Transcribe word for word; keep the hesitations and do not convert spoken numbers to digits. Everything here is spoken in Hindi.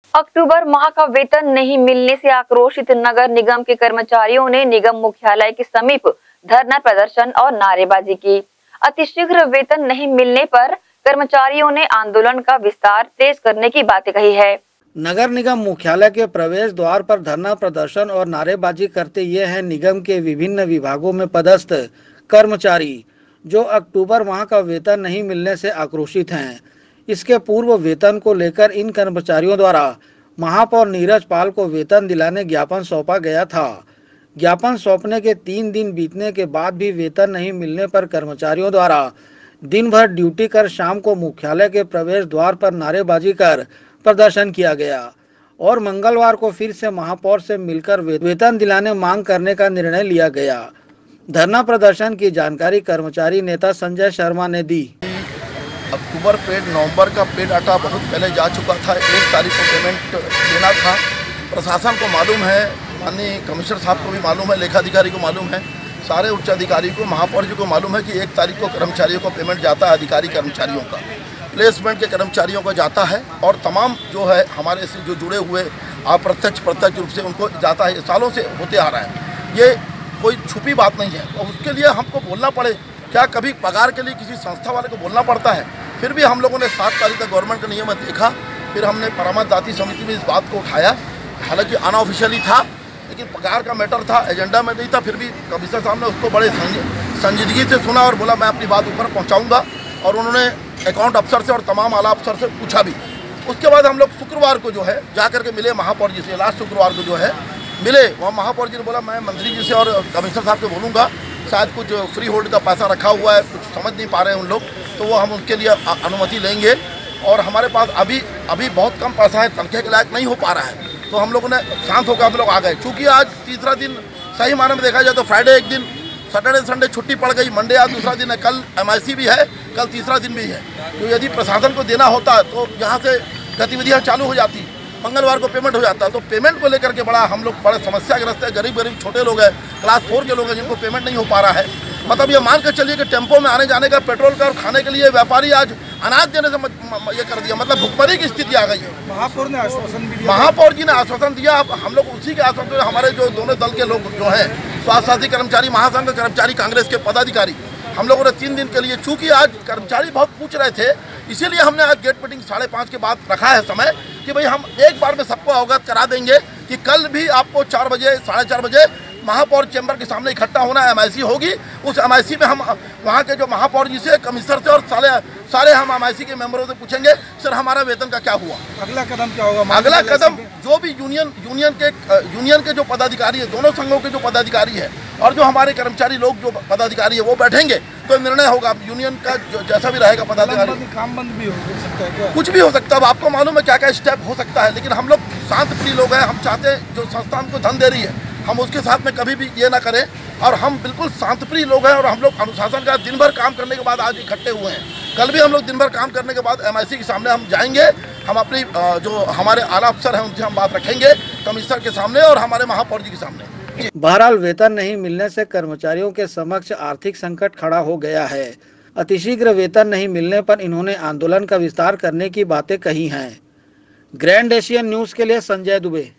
अक्टूबर माह का वेतन नहीं मिलने से आक्रोशित नगर निगम के कर्मचारियों ने निगम मुख्यालय के समीप धरना प्रदर्शन और नारेबाजी की। अतिशीघ्र वेतन नहीं मिलने पर कर्मचारियों ने आंदोलन का विस्तार तेज करने की बात कही है। नगर निगम मुख्यालय के प्रवेश द्वार पर धरना प्रदर्शन और नारेबाजी करते ये हैं निगम के विभिन्न विभागों में पदस्थ कर्मचारी, जो अक्टूबर माह का वेतन नहीं मिलने से आक्रोशित हैं। इसके पूर्व वेतन को लेकर इन कर्मचारियों द्वारा महापौर नीरज पाल को वेतन दिलाने ज्ञापन सौंपा गया था। ज्ञापन सौंपने के तीन दिन बीतने के बाद भी वेतन नहीं मिलने पर कर्मचारियों द्वारा दिन भर ड्यूटी कर शाम को मुख्यालय के प्रवेश द्वार पर नारेबाजी कर प्रदर्शन किया गया और मंगलवार को फिर से महापौर से मिलकर वेतन दिलाने मांग करने का निर्णय लिया गया। धरना प्रदर्शन की जानकारी कर्मचारी नेता संजय शर्मा ने दी। अक्टूबर पेड नवंबर का पेड आटा बहुत पहले जा चुका था। एक तारीख को पेमेंट देना था। प्रशासन को मालूम है, माननीय कमिश्नर साहब को भी मालूम है, लेखाधिकारी को मालूम है, सारे उच्च अधिकारी को, महापौर जी को मालूम है कि एक तारीख को कर्मचारियों को पेमेंट जाता है, अधिकारी कर्मचारियों का, प्लेसमेंट के कर्मचारियों का जाता है और तमाम जो है हमारे से जो जुड़े हुए अप्रत्यक्ष प्रत्यक्ष रूप से उनको जाता है। सालों से होते आ रहा है, ये कोई छुपी बात नहीं है और उसके लिए हमको बोलना पड़े क्या? कभी पगार के लिए किसी संस्था वाले को बोलना पड़ता है? फिर भी हम लोगों ने सात तारीख तक गवर्नमेंट का नियम देखा, फिर हमने परामर्शदात्री समिति में इस बात को उठाया। हालांकि अनऑफिशियली था, लेकिन पगार का मैटर था, एजेंडा में नहीं था। फिर भी कमिश्नर साहब ने उसको बड़े संजीदगी से सुना और बोला मैं अपनी बात ऊपर पहुँचाऊँगा और उन्होंने अकाउंट अफसर से और तमाम आला अफसर से पूछा भी। उसके बाद हम लोग शुक्रवार को जो है जा करके मिले महापौर जी से। लास्ट शुक्रवार को जो है मिले, वहाँ महापौर जी ने बोला मैं मंत्री जी से और कमिश्नर साहब से बोलूँगा, शायद कुछ फ्री होल्ड का पैसा रखा हुआ है, कुछ समझ नहीं पा रहे हैं उन लोग, तो वो हम उसके लिए अनुमति लेंगे और हमारे पास अभी अभी बहुत कम पैसा है, तनख्वाह के लायक नहीं हो पा रहा है। तो हम लोगों ने शांत होकर हम लोग आ गए। चूँकि आज तीसरा दिन सही मायने में देखा जाए तो फ्राइडे एक दिन, सैटरडे संडे छुट्टी पड़ गई, मंडे आज दूसरा दिन है, कल एम आई सी भी है, कल तीसरा दिन भी है। तो यदि प्रशासन को देना होता तो यहाँ से गतिविधियाँ चालू हो जाती, मंगलवार को पेमेंट हो जाता। तो पेमेंट को लेकर के बड़ा हम लोग बड़े समस्याग्रस्त है। गरीब गरीब छोटे लोग हैं, क्लास फोर के लोग हैं जिनको पेमेंट नहीं हो पा रहा है। मतलब ये मान कर चलिए कि टेम्पो में आने जाने का, पेट्रोल का और खाने के लिए व्यापारी आज अनाज देने से ये कर दिया, मतलब भुखमरी की स्थिति आ गई है। महापौर ने आश्वासन भी दिया, महापौर जी ने आश्वासन दिया। अब हम लोग उसी के आश्वासन, हमारे जो दोनों दल के लोग जो हैं, स्वास्थ्य साथी कर्मचारी महासंघ के कर्मचारी, कांग्रेस के पदाधिकारी, हम लोगों ने तीन दिन के लिए, चूंकि आज कर्मचारी बहुत पूछ रहे थे, इसीलिए हमने आज गेट मीटिंग साढ़े पाँच के बाद रखा है समय कि भाई हम एक बार में सबको अवगत करा देंगे कि कल भी आपको चार बजे साढ़े चार बजे महापौर चैम्बर के सामने इकट्ठा होना है। एम आई सी होगी, उस एम आई सी में हम वहाँ के जो महापौर जी से, कमिश्नर से और सारे सारे हम एम आई सी के मेंबरों से पूछेंगे सर हमारा वेतन का क्या हुआ, अगला कदम क्या होगा। अगला कदम जो भी यूनियन यूनियन के यूनियन के जो पदाधिकारी है, दोनों संघों के जो पदाधिकारी है और जो हमारे कर्मचारी लोग जो पदाधिकारी है वो बैठेंगे तो निर्णय होगा। यूनियन का जो जैसा भी रहेगा पदाधिकारी, काम बंद भी हो सकता है क्या? कुछ भी हो सकता है। अब आपको मालूम है क्या क्या स्टेप हो सकता है, लेकिन हम लोग शांतप्रिय लोग हैं। हम चाहते हैं जो संस्था हमको धन दे रही है हम उसके साथ में कभी भी ये ना करें और हम बिल्कुल शांतप्रिय लोग हैं और हम लोग अनुशासन का दिन भर काम करने के बाद आज इकट्ठे हुए हैं। कल भी हम लोग दिन भर काम करने के बाद एम आई सी के सामने हम जाएंगे। हम अपनी जो हमारे आला अफसर हैं उनसे हम बात रखेंगे, कमिश्नर के सामने और हमारे महापौर जी के सामने। बहरहाल वेतन नहीं मिलने से कर्मचारियों के समक्ष आर्थिक संकट खड़ा हो गया है। अतिशीघ्र वेतन नहीं मिलने पर इन्होंने आंदोलन का विस्तार करने की बातें कही हैं। ग्रैंड एशियन न्यूज के लिए संजय दुबे।